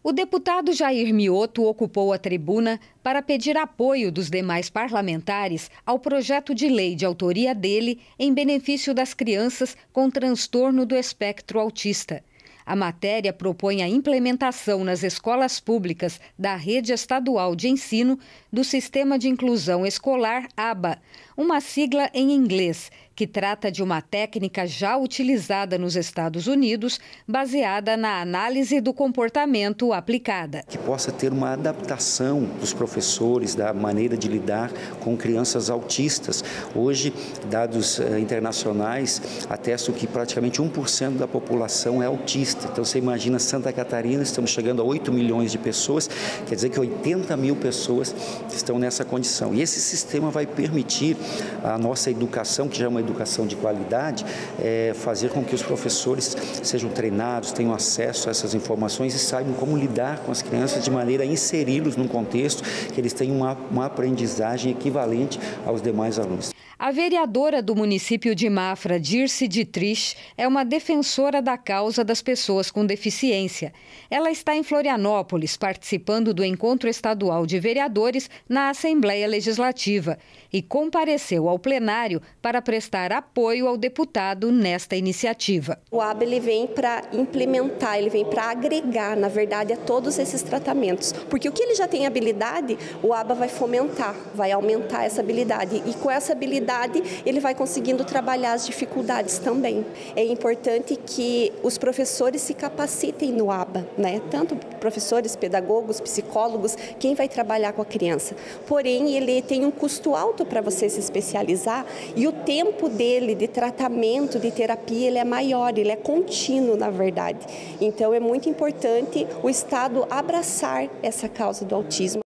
O deputado Jair Mioto ocupou a tribuna para pedir apoio dos demais parlamentares ao projeto de lei de autoria dele em benefício das crianças com transtorno do espectro autista. A matéria propõe a implementação nas escolas públicas da rede estadual de ensino do Sistema de Inclusão Escolar ABA, uma sigla em inglês, que trata de uma técnica já utilizada nos Estados Unidos, baseada na análise do comportamento aplicada. Que possa ter uma adaptação dos professores, da maneira de lidar com crianças autistas. Hoje, dados internacionais atestam que praticamente 1% da população é autista. Então, você imagina Santa Catarina, estamos chegando a 8 milhões de pessoas, quer dizer que 80 mil pessoas estão nessa condição. E esse sistema vai permitir a nossa educação, que já é uma educação de qualidade, fazer com que os professores sejam treinados, tenham acesso a essas informações e saibam como lidar com as crianças de maneira a inseri-los num contexto que eles tenham uma aprendizagem equivalente aos demais alunos. A vereadora do município de Mafra, Dirce Dietrich, é uma defensora da causa das pessoas com deficiência. Ela está em Florianópolis, participando do encontro estadual de vereadores na Assembleia Legislativa e compareceu ao plenário para prestar apoio ao deputado nesta iniciativa. O ABA ele vem para implementar, ele vem para agregar, na verdade, a todos esses tratamentos. Porque o que ele já tem habilidade, o ABA vai fomentar, vai aumentar essa habilidade. E com essa habilidade, ele vai conseguindo trabalhar as dificuldades também. É importante que os professores se capacitem no ABA, né? Tanto professores, pedagogos, psicólogos, quem vai trabalhar com a criança. Porém, ele tem um custo alto para você se especializar e o tempo dele de tratamento, de terapia, ele é maior, ele é contínuo, na verdade. Então, é muito importante o Estado abraçar essa causa do autismo.